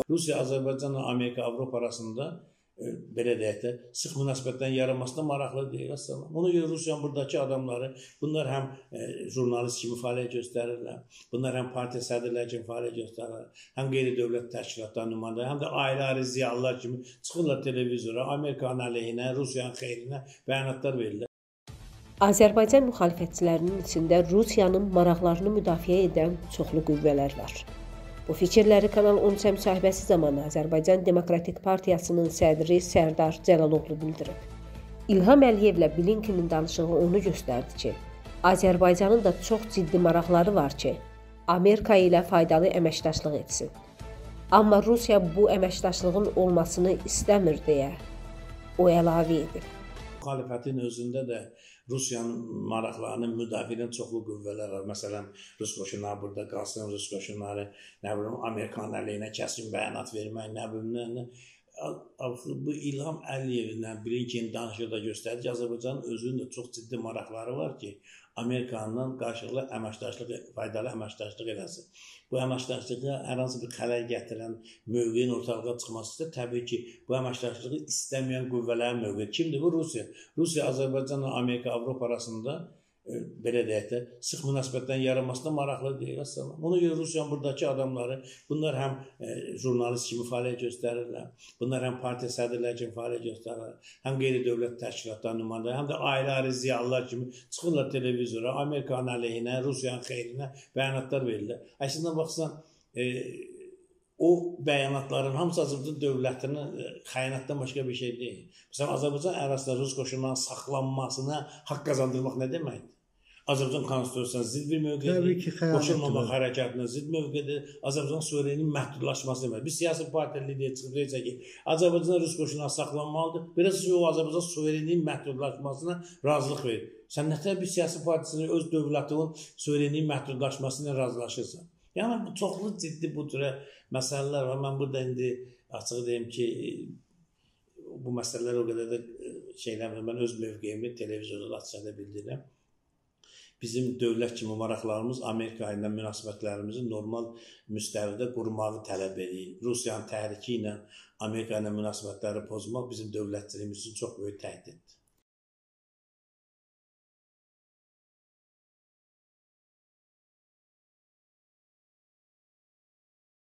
Rusiya, Azərbaycanla Amerika, Avropa arasında belə deyək də, sıx münasibətlərin yaranmasına maraqlı deyil. Ona görə Rusiyanın buradakı adamları, bunlar həm jurnalist kimi fəaliyyət göstərirlər, bunlar həm partiya sədrləri kimi fəaliyyət göstərirlər, həm qeyri-dövlət təşkilatları nümayəndələri, həm də ailə-ayrı ziyalılar kimi çıxırlar televizora, Amerikanın əleyhinə, Rusiyanın xeyrinə bəyanatlar verirlər. Azərbaycan müxalifətçilərinin içində Rusiyanın maraqlarını müdafiə edən çoxlu qüvvələr var. Bu fikirləri Kanal 13-ə müsahibəsi zamanı Azərbaycan Demokratik Partiyasının sədri Sərdar Cəlaloğlu bildirib. İlham Əliyevlə Blinkenin danışığı onu göstərdi ki, Azərbaycanın da çox ciddi maraqları var ki, Amerika ilə faydalı əməkdaşlıq etsin. Amma Rusiya bu əməkdaşlığın olmasını istəmir deyə o əlavə edib. Müxalifətin özündə də Rusiyanın maraqlarının müdafiə edən çoxlu qüvvələr var. Məsələn, Rus qoşunları burada qalsın, Rus qoşunları Amerikanın əleyhinə kəskin bəyanat vermək, bu İlham Əliyevlə Blinkenin danışıqda göstərdi ki, Azərbaycanın özünün də çox ciddi maraqları var ki, Amerikanla qarşılıqlı əməkdaşlıq, faydalı əməkdaşlıq eləsin. Bu əməkdaşlığa hər hansı bir xələl gətirən mövqeyin ortalığa çıxması isə təbii ki, bu əməkdaşlığı istəməyən qüvvələrin mövqeyi. Kimdir bu? Rusiya. Rusiya, Azərbaycanla Amerika, Avropa arasında belə deyək də, sıx münasibətlərin yaranmasına maraqlı deyil. Ona görə Rusiyanın buradakı adamları, bunlar həm jurnalist kimi fəaliyyət göstərirlər, bunlar həm partiya sədrləri kimi fəaliyyət göstərirlər, həm qeyri-dövlət təşkilatları nümayəndələri, həm də ailə-ayrı ziyalılar kimi çıxırlar televizora, Amerikanın əleyhinə, Rusiyanın xeyrinə bəyanatlar verirlər. Əslində baxsan, o bəyanatların hamısı Azərbaycan dövlətinin xəyanətdən başqa bir şey deyil. Məsələn, Azərbaycan ərazisində Rus qoşunlarının saxlanmasına haqq qazandırmaq nə deməkdir? Azərbaycan konstitusiyasına zidd bir mövqedir, qoşulmamaq hərəkatına zidd mövqedir, Azərbaycan suverenliyin məhdudlaşması deməkdir. Bir siyasi partiya lideri çıxıb deyəcək ki, Azərbaycan Rus qoşunları saxlanmalıdır, biraz o Azərbaycan suverenliyin məhdudlaşmasına razılıq verir. Sən nətər bir siyasi partiyasının öz dövlətinin suverenliyin məhdudlaşmasına razılaşırsan? Yəni, çoxlu ciddi bu türə məsələlər var. Mən burada indi açıq deyim ki, bu məsələlər o qədər də şeyləmir. Mən öz mövqeyimi televizorda açıqda bildirirəm. Bizim dövlət kimi maraqlarımız Amerika ilə münasibətlərimizi normal müstəvidə qurmağı tələb edir. Rusiyanın təhriki ilə Amerika ilə münasibətləri pozmaq bizim dövlətçiliyimiz üçün çox böyük təhdiddir.